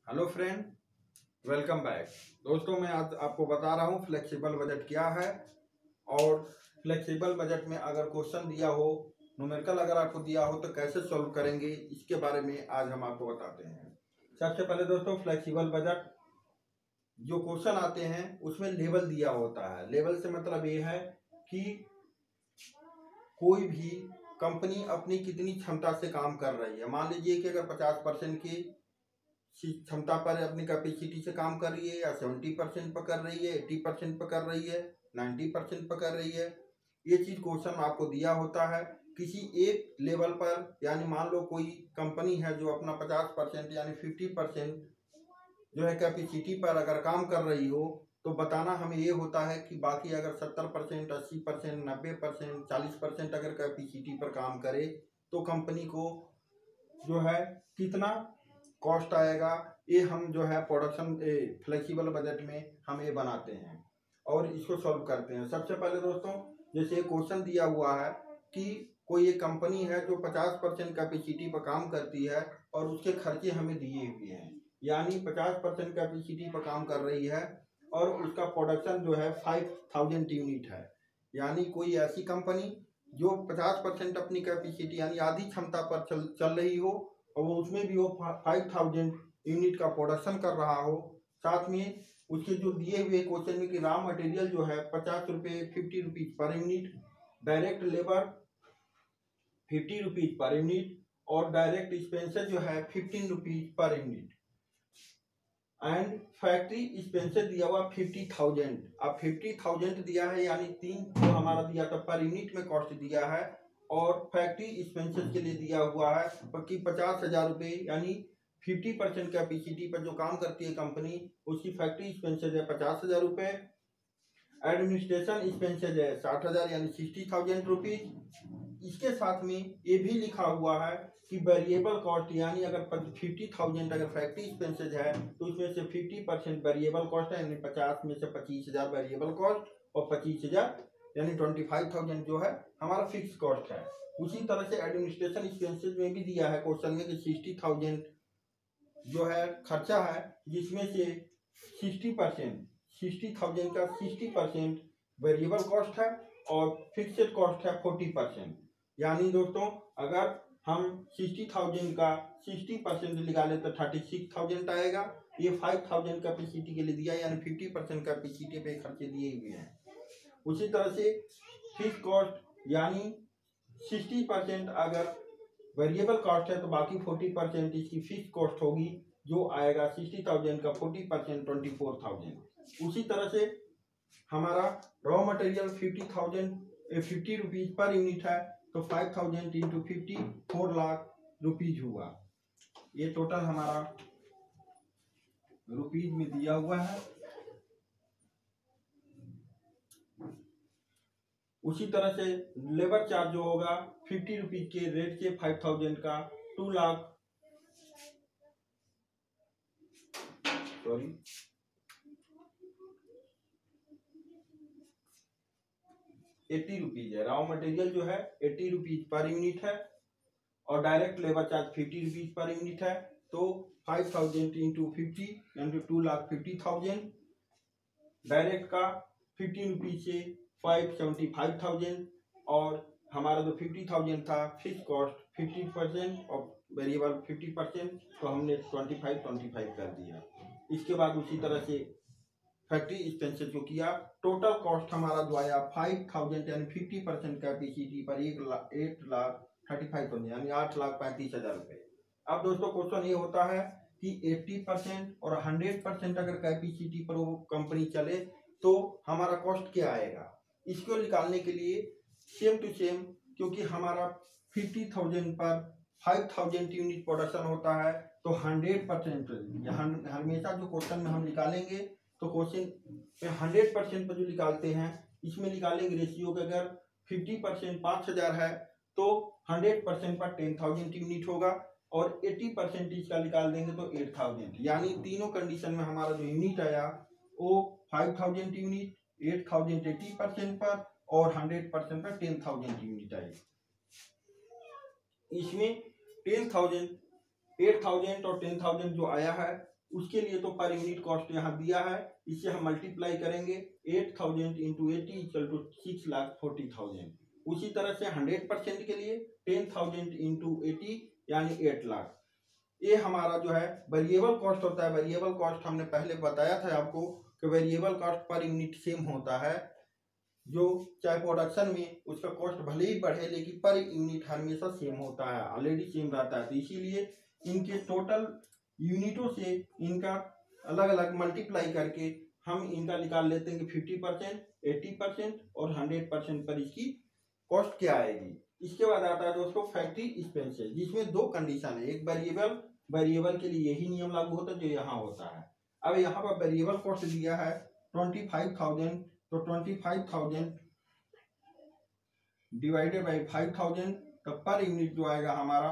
Hello friend, welcome back. दोस्तों, मैं आज आपको बता रहा हूँ फ्लेक्सिबल बजट क्या है और फ्लेक्सिबल बजट में अगर क्वेश्चन दिया हो, न्यूमेरिकल अगर आपको दिया हो तो कैसे सॉल्व करेंगे, इसके बारे में आज हम आपको बताते हैं। सबसे पहले दोस्तों, फ्लेक्सिबल बजट जो क्वेश्चन आते हैं उसमें लेवल दिया होता है। लेवल से मतलब ये है कि कोई भी कंपनी अपनी कितनी क्षमता से काम कर रही है। मान लीजिए कि अगर 50% की क्षमता पर अपनी कैपेसिटी से काम कर रही है, या 70% पर कर रही है, 80% पर कर रही है, 90% पर कर रही है, ये चीज क्वेश्चन आपको दिया होता है किसी एक लेवल पर। यानी मान लो कोई कंपनी है जो अपना 50% यानी 50% जो है कैपेसिटी पर अगर काम कर रही हो, तो बताना हमें ये होता है कि बाकी अगर 70%, 80%, 90%, 40% अगर कैपेसिटी पर काम करे तो कंपनी को जो है कितना कॉस्ट आएगा। ये हम जो है प्रोडक्शन फ्लेक्सिबल बजट में हम ये बनाते हैं और इसको सॉल्व करते हैं। सबसे पहले दोस्तों, जैसे क्वेश्चन दिया हुआ है कि कोई एक कंपनी है जो 50% कैपेसिटी पर काम करती है और उसके खर्चे हमें दिए हुए हैं। यानी 50% कैपेसिटी पर काम कर रही है और उसका प्रोडक्शन जो है 5000 यूनिट है। यानी कोई ऐसी कंपनी जो 50% अपनी कैपेसिटी यानी आधी क्षमता पर चल रही हो और वो उसमें भी वो 5000 यूनिट का प्रोडक्शन कर रहा हो। साथ में उसके जो दिए हुए क्वेश्चन में कि रॉ मटेरियल जो है 50 रुपये 50 rupees per unit, direct labour 50 rupees per unit और डायरेक्ट एक्सपेंसेस जो है 15 rupees per unit and factory expenses दिया हुआ 50,000। अब 50,000 दिया है यानी तीन जो हमारा दिया था पर यूनिट में कॉस्ट दिया है, और फैक्ट्री एक्सपेंसेस के लिए दिया हुआ है कि 50,000 रुपये यानी 50% कैपेसिटी पर जो काम करती है कंपनी उसकी फैक्ट्री एक्सपेंसेस है 50,000 रुपये। एडमिनिस्ट्रेशन एक्सपेंसेस है 60,000 यानी 60,000 रुपीज। इसके साथ में ये भी लिखा हुआ है कि वेरिएबल कॉस्ट यानी अगर 50,000 अगर फैक्ट्री एक्सपेंसेस है तो उसमें से 50% वेरिएबल कॉस्ट है, यानी 50 में से 25,000 वेरिएबल कॉस्ट और 25,000 यानी 25,000 जो है हमारा फिक्स कॉस्ट है। उसी तरह से एडमिनिस्ट्रेशन एक्सपेंसेस में भी दिया है क्वेश्चन में कि 60,000 जो है खर्चा है, जिसमें से 60,000 का 60% वेरिएबल कॉस्ट है और फिक्स्ड कॉस्ट है 40%। यानी दोस्तों, अगर हम 60,000 का 60% निकालें तो 36,000 आएगा। ये 5,000 कैपेसिटी के लिए दिया है, यानी 50% कैपेसिटी पे खर्चे दिए हुए हैं। उसी तरह से फिक्स कॉस्ट यानी 60% अगर वेरिएबल कॉस्ट है तो बाकी 40% इसकी फिक्स कॉस्ट होगी, जो आएगा 60,000 का 40% 24,000। उसी तरह से हमारा raw material 50 rupees per unit है तो 5,000 इंटू 50 4 लाख रुपीज हुआ। ये टोटल हमारा रुपीज में दिया हुआ है। उसी तरह से लेबर चार्ज जो होगा 50 रुपीज के रेट से 5,000 का 2 लाख 80 रुपीज है। रॉ मटेरियल जो है 80 रुपीज पर यूनिट है और direct labour charge 50 rupees per unit है, तो 5,000 इंटू 50 यानी 2,50,000। डायरेक्ट का 15 रुपीज से 5,75,000 और हमारा जो 50,000 था फिक्स कॉस्ट 50% और वेरिएबल 50%, तो हमने 25 कर दिया। इसके बाद उसी तरह से फैक्ट्री एक्सपेंसेस जो किया, टोटल कॉस्ट हमारा जो आया 5,000 यानी 50% कैपेसिटी पर 8,35,000 यानी 8,35,000 रुपये। अब दोस्तों क्वेश्चन ये होता है कि 80% और 100% अगर कैपेसिटी पर वो कंपनी चले तो हमारा कॉस्ट क्या आएगा। इसको निकालने के लिए सेम टू सेम, क्योंकि हमारा 50,000 पर 5,000 यूनिट प्रोडक्शन होता है तो 100% हमेशा जो क्वेश्चन में हम निकालेंगे तो क्वेश्चन में 100% पर जो निकालते हैं इसमें निकालेंगे रेशियो के। अगर 50% 5,000 है तो 100% पर 10,000 यूनिट होगा और 80% इसका निकाल देंगे तो 8,000। यानी तीनों कंडीशन में हमारा जो यूनिट आया वो 5,000 यूनिट, 8,000 80% पर और 100% पर 10,000 यूनिट आई। इसमें 10,000 8,000 और 10,000 जो आया है उसके लिए तो पर यूनिट कॉस्ट यहाँ दिया है, इससे हम मल्टीप्लाई करेंगे 8000 इंटू 80 इक्वल टू 6,40,000। उसी तरह से 100% के लिए 10,000 इंटू 80 यानी 8 लाख। ये हमारा जो है वेरिएबल कॉस्ट होता है। वेरिएबल कॉस्ट हमने पहले बताया था आपको कि variable cost per unit same होता है, जो चाहे प्रोडक्शन में उसका कॉस्ट भले ही बढ़े लेकिन पर यूनिट हमेशा सेम होता है, ऑलरेडी सेम रहता है। तो इसीलिए इनके टोटल यूनिटों से इनका अलग अलग मल्टीप्लाई करके हम इनका निकाल लेते हैं कि 50%, 80% और 100% पर इसकी कॉस्ट क्या आएगी। इसके बाद आता है दोस्तों फैक्ट्री एक्सपेंसेस, जिसमें दो कंडीशन है। एक वेरिएबल के लिए यही नियम लागू होता है जो यहाँ होता है। अब यहाँ पर वेरिएबल कॉस्ट दिया है 25,000, तो 25,000 डिवाइडेड बाई 5,000, तो पर यूनिट जो आएगा हमारा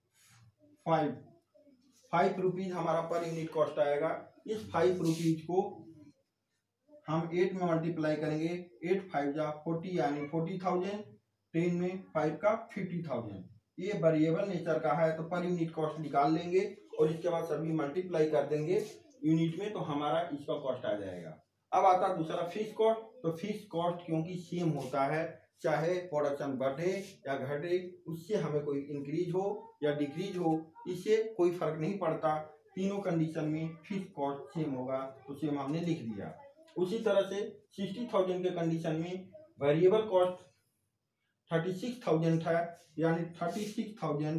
5 रुपीज हमारा पर यूनिट कॉस्ट आएगा। इस 5 रुपीज को हम 8 में मल्टीप्लाई करेंगे, 8 5 जा 40 यानी 40,000, 10 में 5 का 50,000। ये वेरिएबल नेचर का है तो पर यूनिट कॉस्ट निकाल लेंगे और इसके बाद सभी मल्टीप्लाई कर देंगे यूनिट में, तो हमारा इसका कॉस्ट आ जाएगा। अब आता है दूसरा फिक्स कॉस्ट। तो फिक्स कॉस्ट क्योंकि सेम होता है, चाहे प्रोडक्शन बढ़े या घटे, उससे हमें कोई इंक्रीज हो या डिक्रीज हो, इससे कोई फर्क नहीं पड़ता। तीनों कंडीशन में फिक्स कॉस्ट सेम होगा, तो सेम हमने लिख दिया। उसी तरह से 60,000 के कंडीशन में वेरिएबल कॉस्ट 36,000 है, यानी 36,000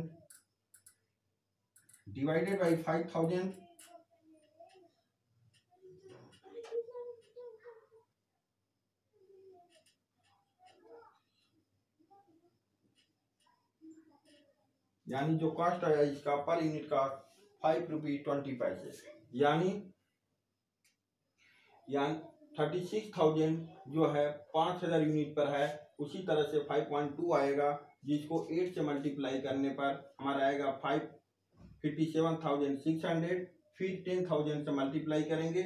डिवाइडेड बाई 5,000, यानी जो कॉस्ट है इसका पर यूनिट का 5 रुपीज 20 पैसे, यानी 36,000 जो है 5,000 यूनिट पर है। उसी तरह से 5.2 आएगा, जिसको 8 से मल्टीप्लाई करने पर हमारा आएगा 57,600। फिर 10,000 से मल्टीप्लाई करेंगे,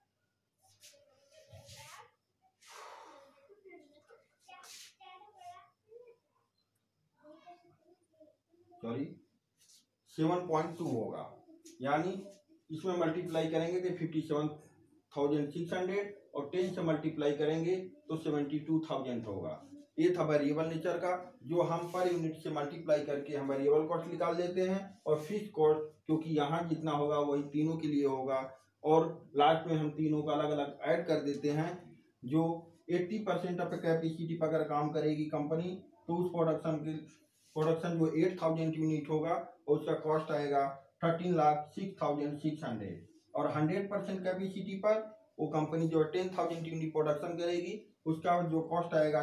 सॉरी 7.2 होगा, यानी इसमें मल्टीप्लाई करेंगे तो 57,600 और 10 से मल्टीप्लाई करेंगे तो 72,000 होगा। ये था वेरिएबल नेचर का, जो हम पर यूनिट से मल्टीप्लाई करके हम वेरिएबल कॉस्ट निकाल देते हैं। और फिक्स कॉस्ट क्योंकि यहाँ जितना होगा वही तीनों के लिए होगा, और लास्ट में हम तीनों का अलग अलग ऐड कर देते हैं। जो 80% ऑफ कैपेसिटी पर अगर काम करेगी कंपनी, तो उस प्रोडक्शन जो 8,000 यूनिट होगा उसका कॉस्ट आएगा 13,06,600। और 100% कैपेसिटी पर वो कंपनी जो 10,000 यूनिट प्रोडक्शन करेगी उसका जो कॉस्ट आएगा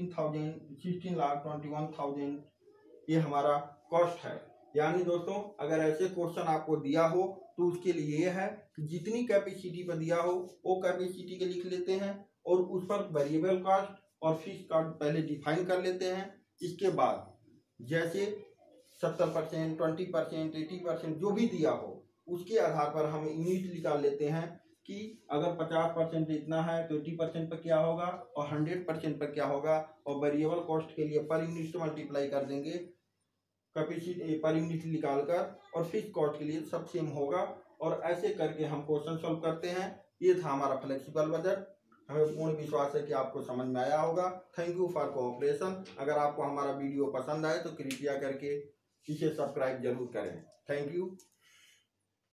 16,21,000। ये हमारा कॉस्ट है। यानी दोस्तों अगर ऐसे क्वेश्चन आपको दिया हो तो उसके लिए ये है कि जितनी कैपेसिटी पर दिया हो वो कैपेसिटी के लिख लेते हैं, और उस पर वेरिएबल कॉस्ट और फिक्स कॉस्ट पहले डिफाइन कर लेते हैं। इसके बाद जैसे 70%, 20%, 80% जो भी दिया हो उसके आधार पर हम यूनिट निकाल लेते हैं कि अगर 50% इतना है तो 80% पर क्या होगा और 100% पर क्या होगा। और वेरिएबल कॉस्ट के लिए पर यूनिट से मल्टीप्लाई कर देंगे कैपेसिटी पर यूनिट निकाल कर, और फिक्स कॉस्ट के लिए सब सेम होगा। और ऐसे करके हम क्वेश्चन सॉल्व करते हैं। ये था हमारा फ्लेक्सिबल बजट। हमें पूर्ण विश्वास है कि आपको समझ में आया होगा। Thank you for cooperation. अगर आपको हमारा वीडियो पसंद आए तो कृपया करके इसे सब्सक्राइब जरूर करें। Thank you.